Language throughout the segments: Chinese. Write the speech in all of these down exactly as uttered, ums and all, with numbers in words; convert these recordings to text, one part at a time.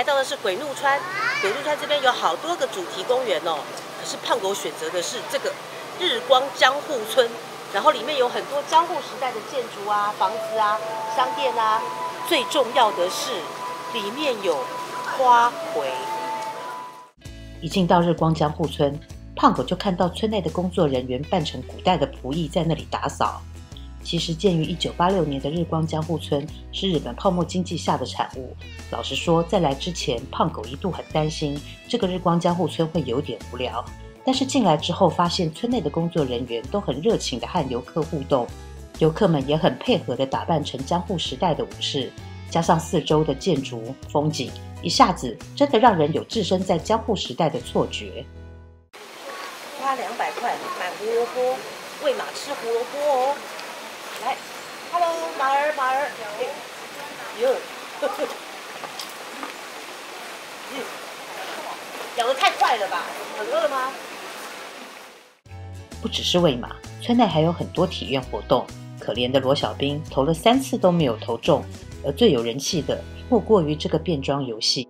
到的是鬼怒川，鬼怒川这边有好多个主题公园哦。可是胖狗选择的是这个日光江户村，然后里面有很多江户时代的建筑啊、房子啊、商店啊。最重要的是，里面有花卉。 一进到日光江户村，胖狗就看到村内的工作人员扮成古代的仆役在那里打扫。其实建于一九八六年的日光江户村是日本泡沫经济下的产物。老实说，在来之前，胖狗一度很担心这个日光江户村会有点无聊。但是进来之后，发现村内的工作人员都很热情地和游客互动，游客们也很配合地打扮成江户时代的武士，加上四周的建筑风景，一下子真的让人有置身在江户时代的错觉。 花两百块买胡萝卜，喂马吃胡萝卜哦。来 ，Hello， 马儿马儿，哎，哟，呵呵，咬得太快了吧？很饿吗？ 不只是喂马，村内还有很多体验活动。可怜的罗小兵投了三次都没有投中，而最有人气的莫过于这个变装游戏。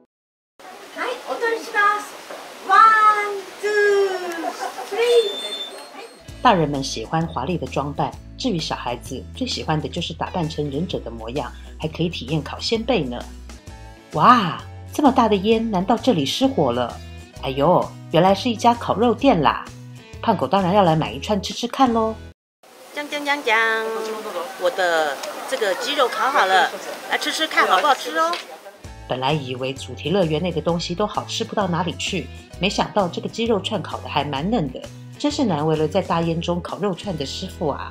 大人们喜欢华丽的装扮，至于小孩子，最喜欢的就是打扮成忍者的模样，还可以体验烤仙贝呢。哇，这么大的烟，难道这里失火了？哎呦，原来是一家烤肉店啦！胖狗当然要来买一串吃吃看咯。 将将将将，我的这个鸡肉烤好了，来吃吃看好不好吃哦。 本来以为主题乐园内的东西都好吃不到哪里去，没想到这个鸡肉串烤的还蛮嫩的，真是难为了在大烟中烤肉串的师傅啊。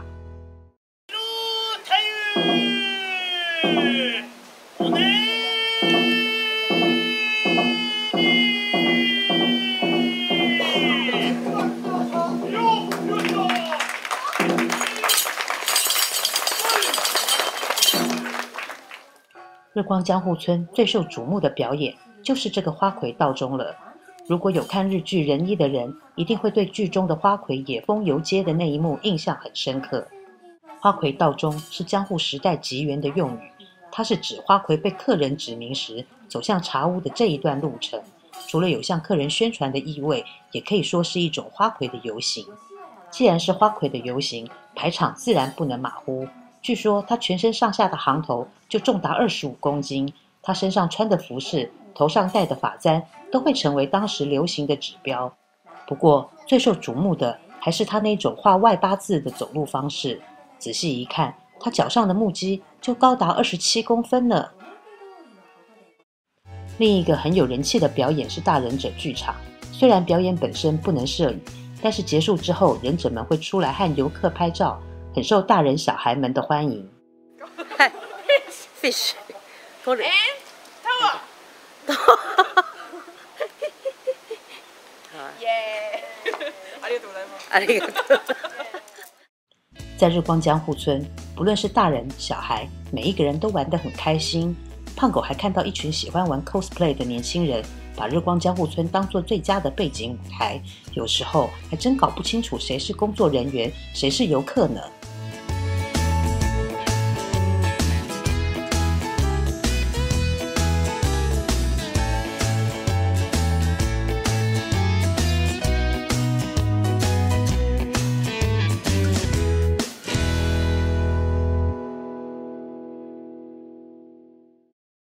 日光江户村最受瞩目的表演就是这个花魁道中了。如果有看日剧《仁一》的人，一定会对剧中的花魁野风游街的那一幕印象很深刻。花魁道中是江户时代吉原的用语，它是指花魁被客人指明时走向茶屋的这一段路程。除了有向客人宣传的意味，也可以说是一种花魁的游行。既然是花魁的游行，排场自然不能马虎。据说他全身上下的行头就重达二十五公斤，他身上穿的服饰、头上戴的发簪都会成为当时流行的指标。不过最受瞩目的还是他那种画外八字的走路方式。仔细一看，他脚上的木屐就高达二十七公分呢。另一个很有人气的表演是大忍者剧场，虽然表演本身不能摄影，但是结束之后，忍者们会出来和游客拍照，很受大人小孩们的欢迎。 嗨 ，fish， これ。タワー。耶！ありがとうございます。ありがとう。 在日光江户村，不论是大人小孩，每一个人都玩得很开心。胖狗还看到一群喜欢玩 cosplay 的年轻人，把日光江户村当作最佳的背景舞台，有时候还真搞不清楚谁是工作人员，谁是游客呢。